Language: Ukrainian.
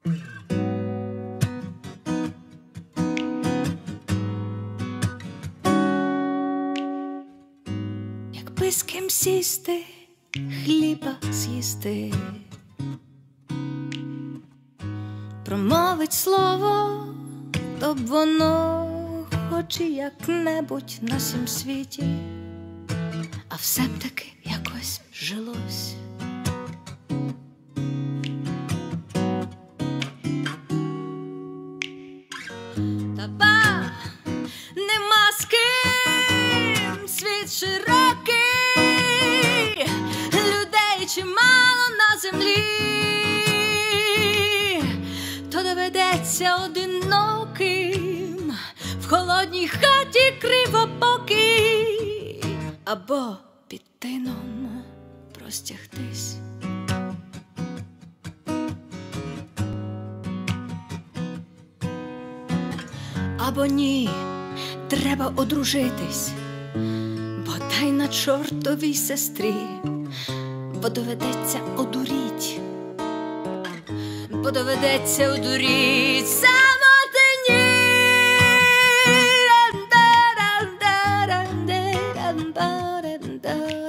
Якби з ким сісти, хліба з'їсти, промовить слово, то б воно хоч і як-небудь на сім світі, а все б таки якось жилось. Та ба, нема з ким, світ широкий, людей чимало на землі, то доведеться одиноким в холодній хаті кривобокій, або під тином простягтись. Або ні, треба одружитись, бодай на чортовій сестрі, бо доведеться одуріть, бо доведеться одуріть самотині. Da